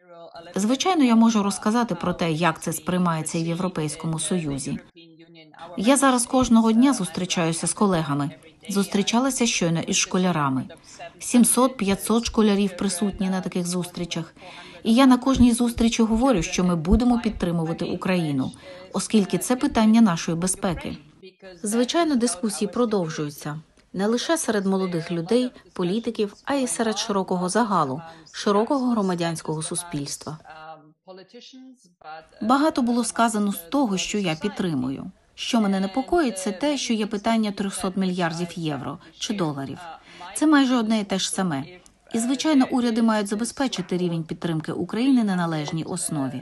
Звичайно, я можу розказати про те, як це сприймається і в Європейському Союзі. Я зараз кожного дня зустрічаюся з колегами. Зустрічалася щойно із школярами. 700-500 школярів присутні на таких зустрічах. І я на кожній зустрічі говорю, що ми будемо підтримувати Україну, оскільки це питання нашої безпеки. Звичайно, дискусії продовжуються. Не лише серед молодих людей, політиків, а й серед широкого загалу, широкого громадянського суспільства. Багато було сказано з того, що я підтримую. Що мене непокоїть, це те, що є питання 300 мільярдів євро чи доларів. Це майже одне і те ж саме. І, звичайно, уряди мають забезпечити рівень підтримки України на належній основі.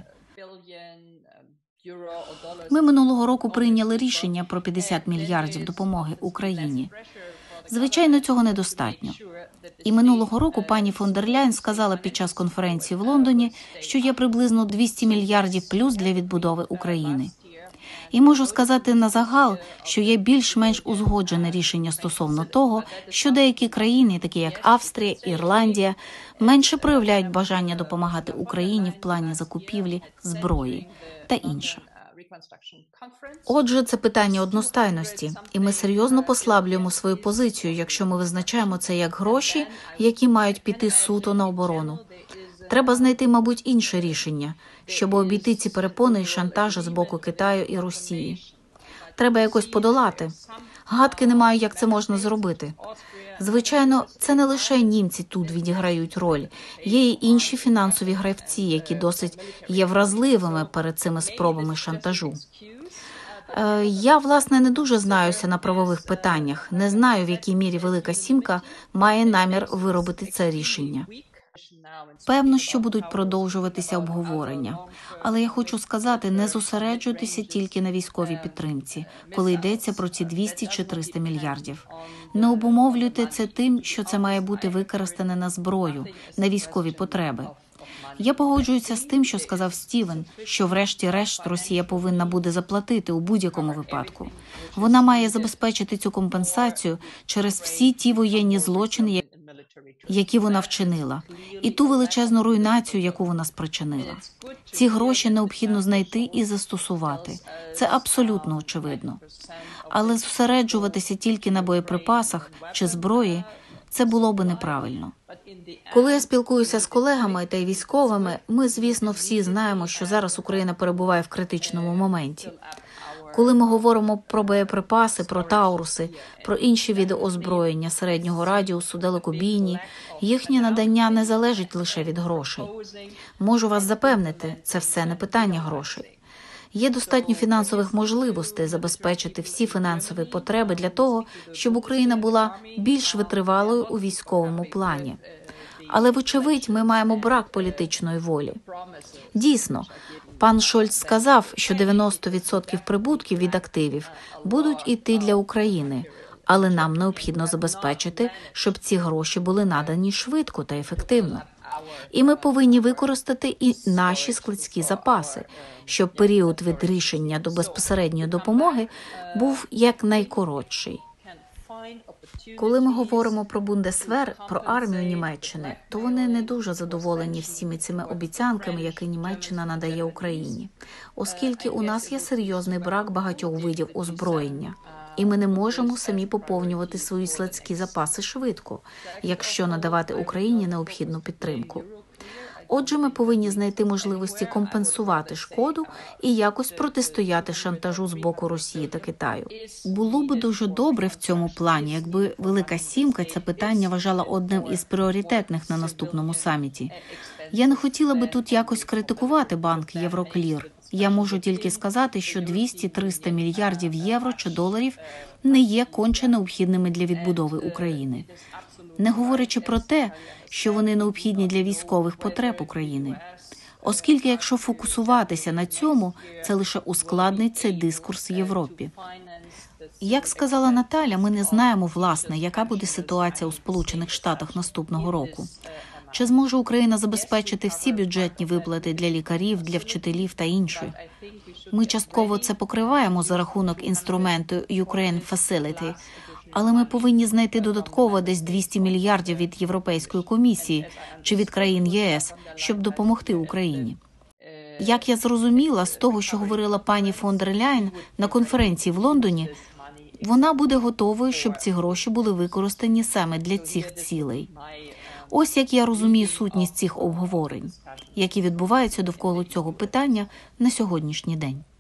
Ми минулого року прийняли рішення про 50 мільярдів допомоги Україні. Звичайно, цього недостатньо. І минулого року пані фон дер Ляєн сказала під час конференції в Лондоні, що є приблизно 200 мільярдів плюс для відбудови України. І можу сказати на загал, що є більш-менш узгоджене рішення стосовно того, що деякі країни, такі як Австрія, Ірландія, менше проявляють бажання допомагати Україні в плані закупівлі зброї та інше. Отже, це питання одностайності, і ми серйозно послаблюємо свою позицію, якщо ми визначаємо це як гроші, які мають піти суто на оборону. Треба знайти, мабуть, інше рішення, щоб обійти ці перепони і шантаж з боку Китаю і Росії. Треба якось подолати. Гадки не маю, як це можна зробити. Звичайно, це не лише німці тут відіграють роль. Є й інші фінансові гравці, які досить є вразливими перед цими спробами шантажу. Я, власне, не дуже знаюся на правових питаннях. Не знаю, в якій мірі Велика Сімка має намір виробити це рішення. Певно, що будуть продовжуватися обговорення. Але я хочу сказати, не зосереджуйтеся тільки на військовій підтримці, коли йдеться про ці 200 чи 300 мільярдів. Не обумовлюйте це тим, що це має бути використане на зброю, на військові потреби. Я погоджуюся з тим, що сказав Стівен, що врешті-решт Росія повинна буде заплатити у будь-якому випадку. Вона має забезпечити цю компенсацію через всі ті воєнні злочини, які вона вчинила, і ту величезну руйнацію, яку вона спричинила. Ці гроші необхідно знайти і застосувати. Це абсолютно очевидно. Але зосереджуватися тільки на боєприпасах чи зброї – це було би неправильно. Коли я спілкуюся з колегами та й військовими, ми, звісно, всі знаємо, що зараз Україна перебуває в критичному моменті. Коли ми говоримо про боєприпаси, про тауруси, про інші види озброєння середнього радіусу, далекобійні, їхнє надання не залежить лише від грошей. Можу вас запевнити, це все не питання грошей. Є достатньо фінансових можливостей забезпечити всі фінансові потреби для того, щоб Україна була більш витривалою у військовому плані. Але, вочевидь, ми маємо брак політичної волі. Дійсно, пан Шольц сказав, що 90% прибутків від активів будуть йти для України, але нам необхідно забезпечити, щоб ці гроші були надані швидко та ефективно. І ми повинні використати і наші складські запаси, щоб період від рішення до безпосередньої допомоги був якнайкоротший. Коли ми говоримо про Бундесвер, про армію Німеччини, то вони не дуже задоволені всіми цими обіцянками, які Німеччина надає Україні, оскільки у нас є серйозний брак багатьох видів озброєння. І ми не можемо самі поповнювати свої складські запаси швидко, якщо надавати Україні необхідну підтримку. Отже, ми повинні знайти можливості компенсувати шкоду і якось протистояти шантажу з боку Росії та Китаю. Було б дуже добре в цьому плані, якби Велика Сімка це питання вважала одним із пріоритетних на наступному саміті. Я не хотіла би тут якось критикувати банк Євроклір. Я можу тільки сказати, що 200-300 мільярдів євро чи доларів не є конче необхідними для відбудови України. Не говорячи про те, що вони необхідні для військових потреб України. Оскільки, якщо фокусуватися на цьому, це лише ускладнить цей дискурс в Європі. Як сказала Наталя, ми не знаємо, власне, яка буде ситуація у Сполучених Штатах наступного року. Чи зможе Україна забезпечити всі бюджетні виплати для лікарів, для вчителів та інших? Ми частково це покриваємо за рахунок інструменту Ukraine Facility, Але ми повинні знайти додатково десь 200 мільярдів від Європейської комісії чи від країн ЄС, щоб допомогти Україні. Як я зрозуміла з того, що говорила пані фон дер Ляєн на конференції в Лондоні, вона буде готовою, щоб ці гроші були використані саме для цих цілей. Ось як я розумію сутність цих обговорень, які відбуваються довкола цього питання на сьогоднішній день.